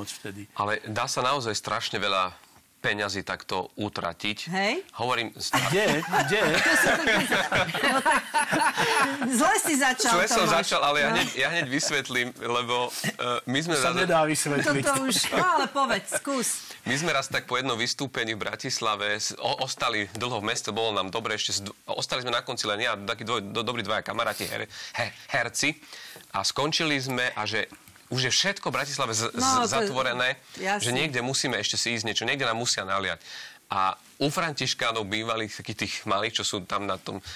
moc vtedy. Ale dá sa naozaj strašne veľa peňazí takto utratiť. Hej? Hovorím... Kde? Zle si začal, Zle som Tomáš. začal, ale ja hneď vysvetlím, lebo my sme... Sa nedá vysvetliť. Toto už, no ale povedz, skús. My sme raz tak po jednom vystúpení v Bratislave ostali dlho v meste, bolo nám dobre, ostali sme na konci len ja, takí dobrí dvaja kamaráti, herci, a skončili sme, a že už je všetko v Bratislave zatvorené, že niekde musíme ešte si ísť niečo, niekde nám musia naliať. A u Františkánov bývalých, takých tých malých, čo sú tam na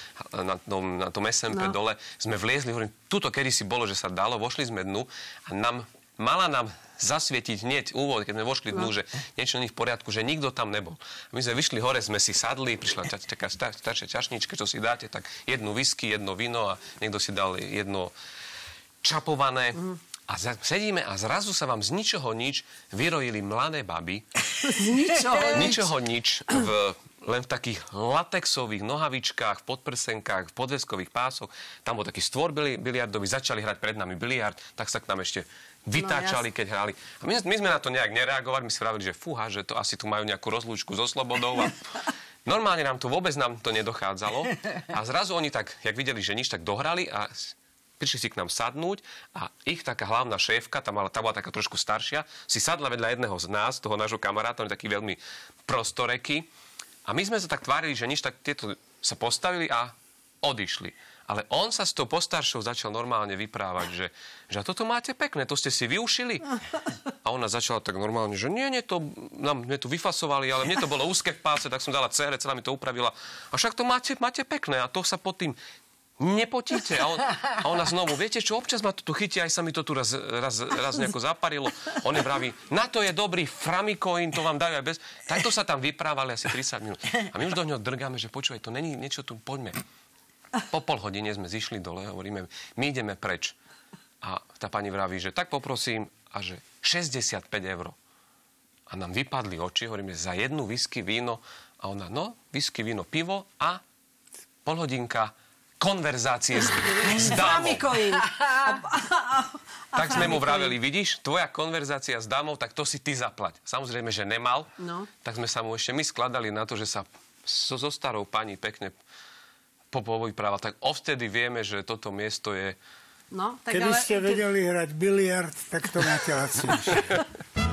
tom SMP dole, sme vliezli, hovorím, tuto kedysi bolo, že sa dalo, vošli sme dnu a mala nám zasvietiť hneď úvod, keď sme vošli dnu, že niečo nie v poriadku, že nikto tam nebol. A my sme vyšli hore, sme si sadli, prišla taká staršia čašnička, čo si dáte, tak jednu whisky, jedno víno a niekto si dal jedno čapované. A sedíme a zrazu sa vám z ničoho nič vyrojili mladé baby. Z ničoho nič. Len v takých latexových nohavičkách, v podprsenkách, v podveskových pásoch. Tam bol taký stvor biliardový, začali hrať pred nami biliard, tak sa k nám ešte vytáčali, keď hrali. A my sme na to nejak nereagovali, my si vravili, že fúha, že to asi tu majú nejakú rozlúčku so slobodou. A normálne nám to nedochádzalo. A zrazu oni tak, jak videli, že nič, tak dohrali a prišli si k nám sadnúť a ich taká hlavná šéfka, tá bola taká trošku staršia, si sadla vedľa jedného z nás, toho nášho kamaráta, on je taký veľmi prostoreký. A my sme sa tak tvárili, že nič, tak tieto sa postavili a odišli. Ale on sa s tou postaršou začal normálne vyprávať, že toto máte pekné, to ste si vyušili. A ona začala tak normálne, že nie, to sme tu vyfasovali, ale mne to bolo úzke v páse, tak som dala dcére, celá mi to upravila. A však to máte pekné a to sa pod tým nepotíte. A ona znovu, viete čo, občas ma to tu chytí, aj sa mi to tu raz nejako zaparilo. On je vraví, na to je dobrý Framikoin, to vám dajú aj bez... Takto sa tam vyprávali asi 30 minút. A my už do ňoho drgáme, že počúvaj, to není niečo tu, poďme. Po pol hodine sme zišli dole, hovoríme, my ideme preč. A tá pani vraví, že tak poprosím, a že 65 €. A nám vypadli oči, hovoríme, za jednu whisky, víno. A ona, whisky, víno, pivo a polhodinka konverzácie s dámou. Tak sme mu vraveli, vidíš, tvoja konverzácia s dámou, tak to si ty zaplať. Samozrejme, že nemal. Tak sme sa mu ešte my skladali na to, že sa so starou pani pekne povyprával. Tak ovtedy vieme, že toto miesto je... Keby ste vedeli hrať biliard, tak to máte lacnejšie.